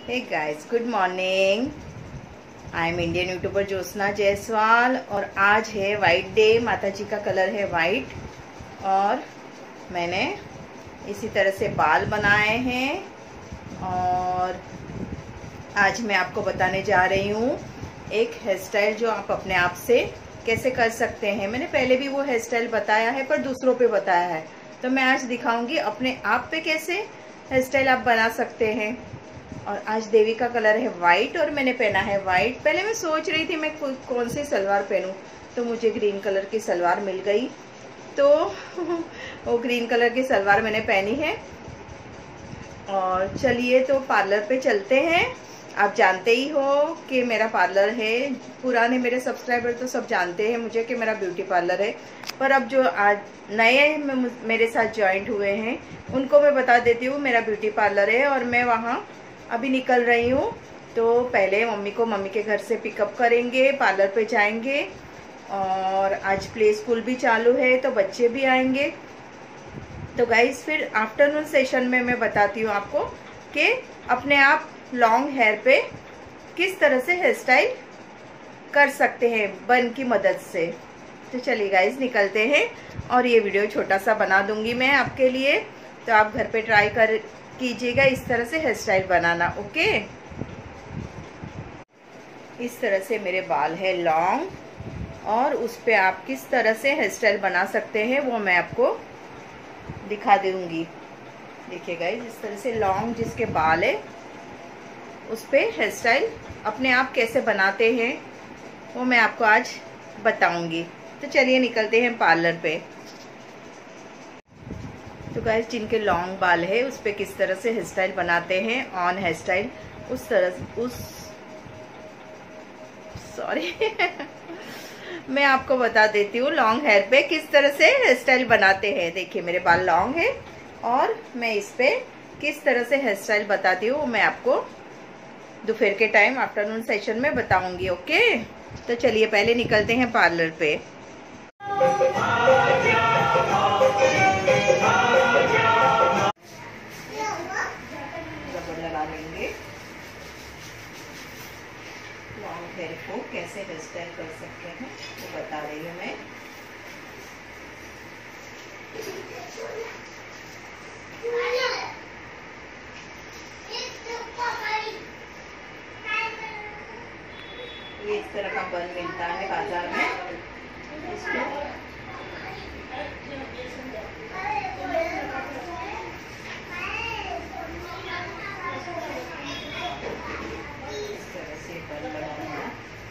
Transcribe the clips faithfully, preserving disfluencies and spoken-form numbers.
Hey guys, good morning. I am Indian YouTuber Jyotsna Jaiswal और आज है वाइट डे। माता जी का कलर है वाइट और मैंने इसी तरह से बाल बनाए हैं और आज मैं आपको बताने जा रही हूँ एक हेयर स्टाइल जो आप अपने आप से कैसे कर सकते हैं। मैंने पहले भी वो हेयर स्टाइल बताया है पर दूसरों पे बताया है, तो मैं आज दिखाऊंगी अपने आप पे कैसे हेयर स्टाइल आप बना सकते हैं। और आज देवी का कलर है वाइट और मैंने पहना है वाइट। पहले मैं सोच रही थी मैं कौन सी सलवार पहनूं, तो मुझे ग्रीन कलर की सलवार मिल गई, तो वो ग्रीन कलर की सलवार मैंने पहनी है। और चलिए तो पार्लर पे चलते हैं। आप जानते ही हो कि मेरा पार्लर है, पुराने मेरे सब्सक्राइबर तो सब जानते हैं मुझे कि मेरा ब्यूटी पार्लर है, पर अब जो आज नए मेरे साथ ज्वाइंट हुए हैं उनको मैं बता देती हूँ मेरा ब्यूटी पार्लर है और मैं वहाँ अभी निकल रही हूँ। तो पहले मम्मी को मम्मी के घर से पिकअप करेंगे, पार्लर पे जाएंगे और आज प्ले स्कूल भी चालू है तो बच्चे भी आएंगे। तो गाइस फिर आफ्टरनून सेशन में मैं बताती हूँ आपको कि अपने आप लॉन्ग हेयर पे किस तरह से हेयर स्टाइल कर सकते हैं बन की मदद से। तो चलिए गाइस निकलते हैं और ये वीडियो छोटा सा बना दूंगी मैं आपके लिए, तो आप घर पे ट्राई कर कीजिएगा इस तरह से हेयर स्टाइल बनाना। ओके, इस तरह से मेरे बाल है लॉन्ग और उस पे आप किस तरह से हेयर स्टाइल बना सकते हैं वो मैं आपको दिखा दूंगी। देखिए गाइस, इस तरह से लॉन्ग जिसके बाल है उस पे हेयर स्टाइल अपने आप कैसे बनाते हैं वो मैं आपको आज बताऊंगी। तो चलिए निकलते हैं पार्लर पे। तो गाइस, जिनके लॉन्ग बाल है उस पे किस तरह से हेयर स्टाइल बनाते हैं, ऑन हेयर स्टाइल उस तरह उस सॉरी मैं आपको बता देती हूँ लॉन्ग हेयर पे किस तरह से हेयर स्टाइल बनाते हैं। देखिए मेरे बाल लॉन्ग है और मैं इस पे किस तरह से हेयर स्टाइल बताती हूँ मैं आपको दोपहर के टाइम आफ्टरनून सेशन में बताऊंगी। ओके, तो चलिए पहले निकलते हैं पार्लर पे। रबड़ लगा लेंगे। लॉन्ग हेयर को कैसे हेयर स्टाइल कर सकते हैं वो बता रही हूँ मैं। ये इस तरह का बन मिलता है बाजार में, इसको इस तरह से बन बनाना।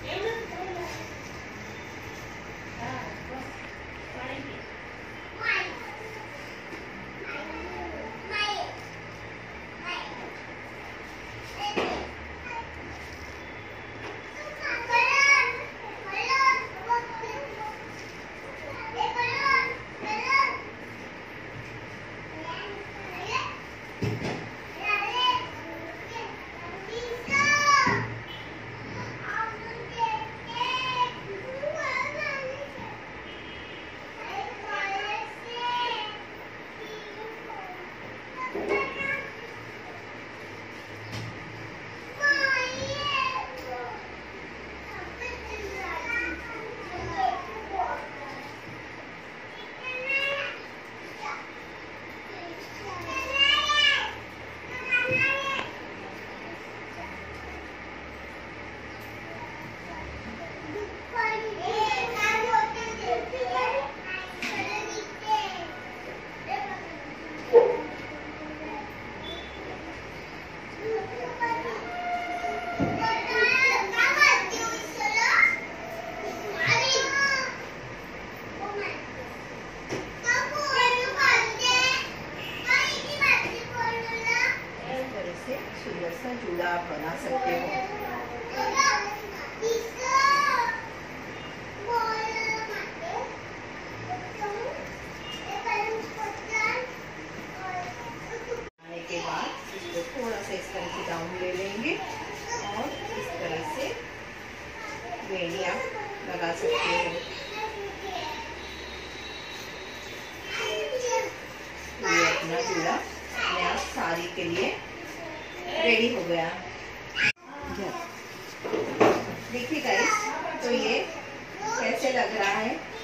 सुंदर सा जूड़ा आप बना सकते हो। आने के बाद इसको थोड़ा सा इस तरह से डाउन ले लेंगे और इस तरह से वेणी आप लगा सकते हो। ये अपना जूड़ा अपने आप साड़ी के लिए रेडी हो गया। देखिए गाइस, तो ये कैसे लग रहा है।